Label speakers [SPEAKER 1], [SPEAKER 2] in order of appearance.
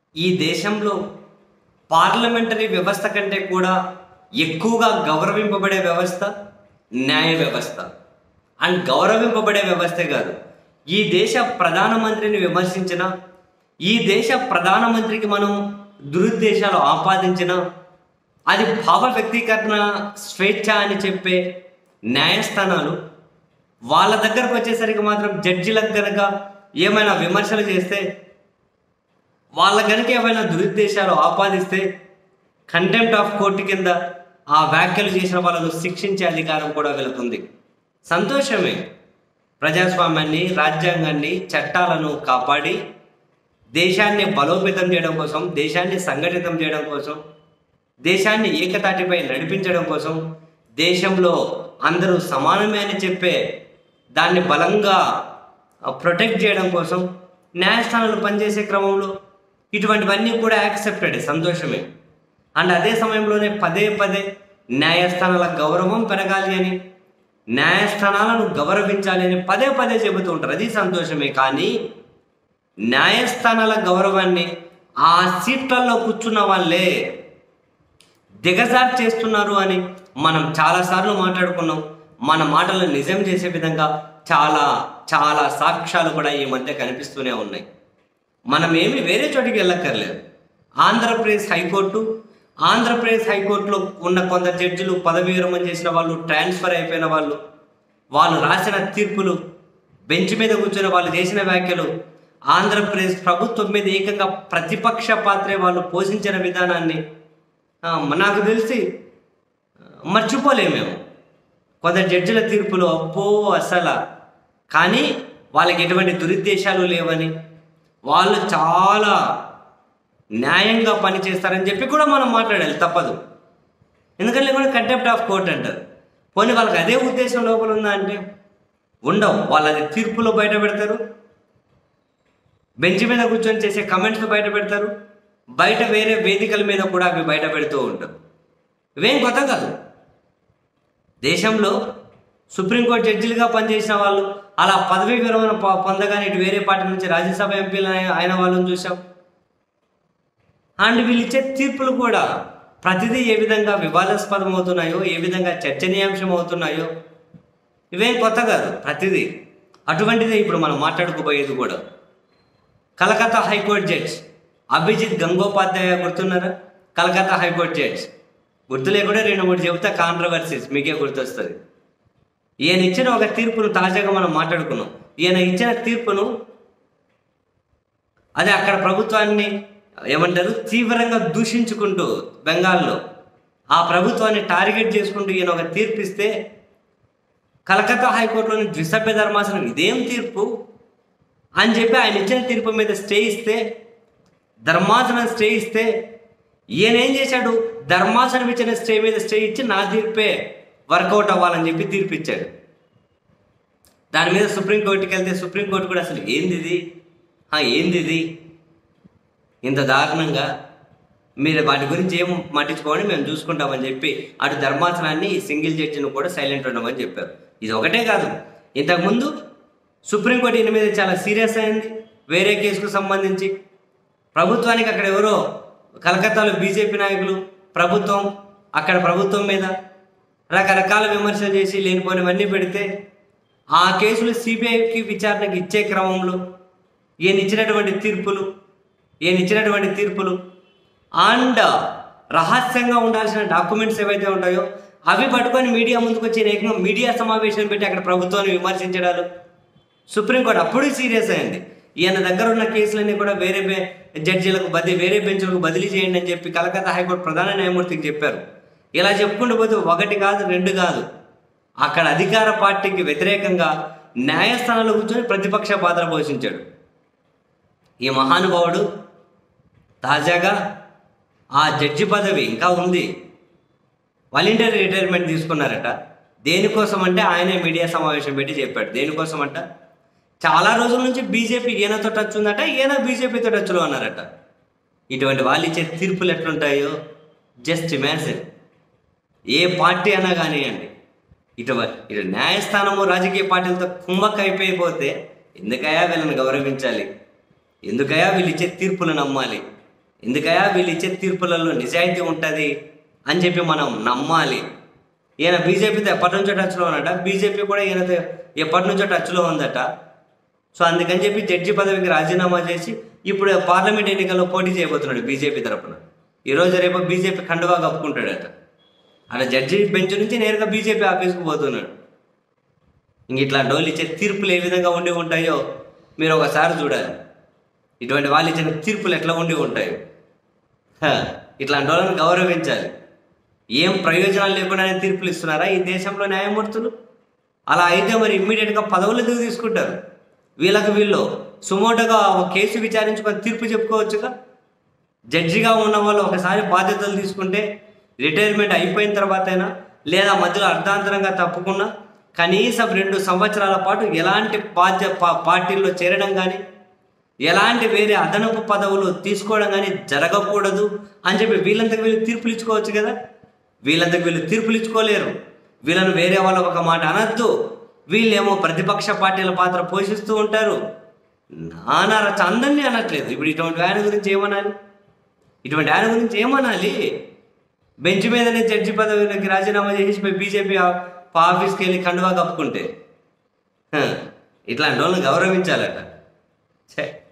[SPEAKER 1] ఈ దేశంలో పార్లమెంటరీ వ్యవస్థ కంటే కూడా ఎక్కువగా గౌరవింపబడే వ్యవస్థ న్యాయ వ్యవస్థ. అండ్ గౌరవింపబడే వ్యవస్థే కాదు, ఈ దేశ ప్రధానమంత్రిని విమర్శించిన, ఈ దేశ ప్రధానమంత్రికి మనం దురుద్దేశాలు ఆపాదించిన, అది భావ వ్యక్తీకరణ స్వేచ్ఛ అని చెప్పే న్యాయస్థానాలు వాళ్ళ దగ్గరకు వచ్చేసరికి మాత్రం జడ్జిలకు కనుక ఏమైనా విమర్శలు చేస్తే, వాళ్ళ కనుక ఏమైనా దురుద్దేశాలు ఆపాదిస్తే కంటెంప్ట్ ఆఫ్ కోర్టు కింద ఆ వ్యాఖ్యలు చేసిన వాళ్ళను శిక్షించే అధికారం కూడా వీళ్ళకుంది. సంతోషమే. ప్రజాస్వామ్యాన్ని, రాజ్యాంగాన్ని, చట్టాలను కాపాడి దేశాన్ని బలోపేతం చేయడం కోసం, దేశాన్ని సంఘటితం చేయడం కోసం, దేశాన్ని ఏకతాటిపై నడిపించడం కోసం, దేశంలో అందరూ సమానమే అని చెప్పే దాన్ని బలంగా ప్రొటెక్ట్ చేయడం కోసం న్యాయస్థానాలు పనిచేసే క్రమంలో ఇటువంటివన్నీ కూడా యాక్సెప్టెడ్, సంతోషమే. అండ్ అదే సమయంలోనే పదే పదే న్యాయస్థానాల గౌరవం పెరగాలి అని, న్యాయస్థానాలను గౌరవించాలి అని పదే పదే చెబుతూ ఉంటారు, అది సంతోషమే. కానీ న్యాయస్థానాల గౌరవాన్ని ఆ సీట్లలో కూర్చున్న వాళ్ళే దిగజారు చేస్తున్నారు అని మనం చాలాసార్లు మాట్లాడుకున్నాం. మన మాటలను నిజం చేసే విధంగా చాలా చాలా సాక్ష్యాలు కూడా ఈ మధ్య కనిపిస్తూనే ఉన్నాయి. మనం ఏమి వేరే చోటికి వెళ్ళక్కర్లేదు. ఆంధ్రప్రదేశ్ హైకోర్టులో ఉన్న కొందరు జడ్జిలు పదవి విరమణ చేసిన వాళ్ళు, ట్రాన్స్ఫర్ అయిపోయిన వాళ్ళు, వాళ్ళు రాసిన తీర్పులు, బెంచ్ మీద కూర్చున్న వాళ్ళు చేసిన వ్యాఖ్యలు, ఆంధ్రప్రదేశ్ ప్రభుత్వం మీద ఏకంగా ప్రతిపక్ష పాత్రే వాళ్ళు పోషించిన విధానాన్ని నాకు తెలిసి మర్చిపోలేమేమో. కొందరు జడ్జిల తీర్పులు అబ్బో అసలు. కానీ వాళ్ళకి ఎటువంటి దురుద్దేశాలు లేవని, వాళ్ళు చాలా న్యాయంగా పనిచేస్తారని చెప్పి కూడా మనం మాట్లాడాలి, తప్పదు. ఎందుకంటే కూడా కంటెంప్ట్ ఆఫ్ కోర్ట్ అంటారు. పోనీ వాళ్ళకి అదే ఉద్దేశం లోపల ఉందా అంటే ఉండవు. వాళ్ళు అది తీర్పులో బయట పెడతారు, బెంచ్ మీద కూర్చొని చేసే కమెంట్స్ బయట పెడతారు, బయట వేరే వేదికల మీద కూడా అవి బయట పెడుతూ ఉంటారు. ఇవేం కొత్త కాదు. దేశంలో సుప్రీంకోర్టు జడ్జిలుగా పనిచేసిన వాళ్ళు అలా పదవీ విరమణ పొందగానే ఇటు వేరే పార్టీ నుంచి రాజ్యసభ ఎంపీలు అయిన వాళ్ళని చూసాం. అండ్ వీళ్ళు ఇచ్చే తీర్పులు కూడా ప్రతిదీ ఏ విధంగా వివాదాస్పదం అవుతున్నాయో, ఏ విధంగా చర్చనీయాంశం అవుతున్నాయో ఇవేం కొత్త కాదు, ప్రతిదీ. అటువంటిదే ఇప్పుడు మనం మాట్లాడుకోబోయేది కూడా. కలకత్తా హైకోర్టు జడ్జ్ అభిజిత్ గంగోపాధ్యాయ గుర్తున్నారా? Calcutta high court judge. గుర్తు లేకుండా 2-3 చెబుతా, కాంట్రవర్సీస్ మీకే గుర్తొస్తుంది. ఈయన ఇచ్చిన ఒక తీర్పును తాజాగా మనం మాట్లాడుకున్నాం. ఈయన ఇచ్చిన తీర్పును అదే అక్కడ ప్రభుత్వాన్ని ఏమంటారు తీవ్రంగా దూషించుకుంటూ, బెంగాల్లో ఆ ప్రభుత్వాన్ని టార్గెట్ చేసుకుంటూ ఈయన ఒక తీర్పు ఇస్తే, కలకత్తా హైకోర్టులోని ద్విసభ్య ధర్మాసనం ఇదేం తీర్పు అని చెప్పి ఆయన ఇచ్చిన తీర్పు మీద స్టే ఇస్తే, ధర్మాసనం స్టే ఇస్తే, ఈయన ఏం చేశాడు, ధర్మాసనం ఇచ్చిన స్టే మీద స్టే ఇచ్చి నా తీర్పే వర్కౌట్ అవ్వాలని చెప్పి తీర్పు ఇచ్చాడు. దాని మీద సుప్రీంకోర్టుకి వెళ్తే సుప్రీంకోర్టు కూడా అసలు ఏంది ఇది ఇంత దారుణంగా, మీరు వాటి గురించి ఏం పట్టించుకోండి, మేము చూసుకుంటామని చెప్పి అటు ధర్మాసనాన్ని, ఈ సింగిల్ జడ్జిని కూడా సైలెంట్ ఉండమని చెప్పారు. ఇది ఒకటే కాదు, ఇంతకుముందు సుప్రీంకోర్టు ఈయన మీద చాలా సీరియస్ అయింది. వేరే కేసుకు సంబంధించి ప్రభుత్వానికి అక్కడ ఎవరో కలకత్తాలో బీజేపీ నాయకులు అక్కడ ప్రభుత్వం మీద రకరకాల విమర్శలు చేసి లేనిపోయినవన్నీ పెడితే, ఆ కేసులు సిబిఐకి విచారణకి ఇచ్చే క్రమంలో ఈయన ఇచ్చినటువంటి తీర్పులు అండ్ రహస్యంగా ఉండాల్సిన డాక్యుమెంట్స్ ఏవైతే ఉంటాయో అవి పట్టుకొని మీడియా ముందుకు వచ్చి ఏకంగా మీడియా సమావేశం పెట్టి అక్కడ ప్రభుత్వాన్ని విమర్శించడాలు. సుప్రీంకోర్టు అప్పుడు సీరియస్ అయింది. ఈయన దగ్గర ఉన్న కేసులన్నీ కూడా వేరే జడ్జీలకు వేరే బెంచ్లకు బదిలీ చేయండి అని చెప్పి కలకత్తా హైకోర్టు ప్రధాన న్యాయమూర్తికి చెప్పారు. ఇలా చెప్పుకుంటూ పోతే 1 కాదు 2 కాదు, అక్కడ అధికార పార్టీకి వ్యతిరేకంగా న్యాయస్థానంలో కూర్చొని ప్రతిపక్ష పాత్ర పోషించాడు ఈ మహానుభావుడు. తాజాగా ఆ జడ్జి పదవి ఇంకా ఉంది, వాలంటరీ రిటైర్మెంట్ తీసుకున్నారట. దేనికోసం అంటే ఆయనే మీడియా సమావేశం పెట్టి చెప్పాడు. దేనికోసం అంట, చాలా రోజుల నుంచి బీజేపీ ఈయనతో టచ్ ఉందట, ఈయన బీజేపీతో టచ్లో ఉన్నారట. ఇటువంటి వాళ్ళు ఇచ్చే తీర్పులు ఎట్లుంటాయో జస్ట్ ఇమాజిన్. ఏ పార్టీ అయినా కానివ్వండి, ఇటు న్యాయస్థానము రాజకీయ పార్టీలతో కుంభక్ అయిపోయిపోతే ఎందుకయ్యా వీళ్ళని గౌరవించాలి, ఎందుకయ్యా వీళ్ళు ఇచ్చే తీర్పులు నమ్మాలి? ఎందుకయ్యా వీళ్ళు ఇచ్చే తీర్పులలో నిజాయితీ ఉంటుంది అని చెప్పి మనం నమ్మాలి. ఈయన బీజేపీతో ఎప్పటి నుంచో టచ్లో ఉన్నట, బీజేపీ కూడా ఈయనతో ఎప్పటి నుంచో టచ్లో ఉందట. సో అందుకని చెప్పి జడ్జి పదవికి రాజీనామా చేసి ఇప్పుడు పార్లమెంట్ ఎన్నికల్లో పోటీ చేయబోతున్నాడు బీజేపీ తరఫున. ఈరోజు రేపు బీజేపీ కండువా కప్పుకుంటాడట. అలా జడ్జి బెంచ్ నుంచి నేరుగా బీజేపీ ఆఫీస్కి పోతున్నాడు. ఇంక ఇట్లాంటి వాళ్ళు ఇచ్చే తీర్పులు ఏ విధంగా ఉండి ఉంటాయో మీరు ఒకసారి చూడాలి. ఇటువంటి వాళ్ళు ఇచ్చిన తీర్పులు ఎట్లా ఉండి ఉంటాయో. ఇట్లాంటి వాళ్ళని గౌరవించాలి. ఏం ప్రయోజనాలు లేకుండానే తీర్పులు ఇస్తున్నారా ఈ దేశంలో న్యాయమూర్తులు? అలా అయితే మరి ఇమ్మీడియట్గా పదవులు ఎందుకు తీసుకుంటారు? వీళ్ళు సుమోటోగా ఒక కేసు విచారించుకొని తీర్పు చెప్పుకోవచ్చుగా. జడ్జిగా ఉన్న వాళ్ళు ఒకసారి బాధ్యతలు తీసుకుంటే రిటైర్మెంట్ అయిపోయిన తర్వాతైనా లేదా మధ్యలో అర్ధాంతరంగా తప్పకుండా కనీసం 2 సంవత్సరాల పాటు ఎలాంటి పార్టీల్లో చేరడం కానీ ఎలాంటి వేరే అదనపు పదవులు తీసుకోవడం కానీ జరగకూడదు అని చెప్పి వీళ్ళంతకు వీళ్ళు తీర్పులు ఇచ్చుకోవచ్చు కదా. వీళ్ళంతకు వీళ్ళు తీర్పులు ఇచ్చుకోలేరు. వీళ్ళను వేరే వాళ్ళ ఒక మాట అనద్దు. వీళ్ళేమో ప్రతిపక్ష పార్టీల పాత్ర పోషిస్తూ ఉంటారు. నానా రచ అందరినీ అనట్లేదు. ఇప్పుడు ఇటువంటి ఆయన గురించి ఏమనాలి? బెంచ్ మీదనే జడ్జి పదవిలోకి రాజీనామా చేసి బీజేపీ ఆఫీస్కి వెళ్ళి కండువా కప్పుకుంటే ఇట్లాంటి వాళ్ళని గౌరవించాలట. ఛే.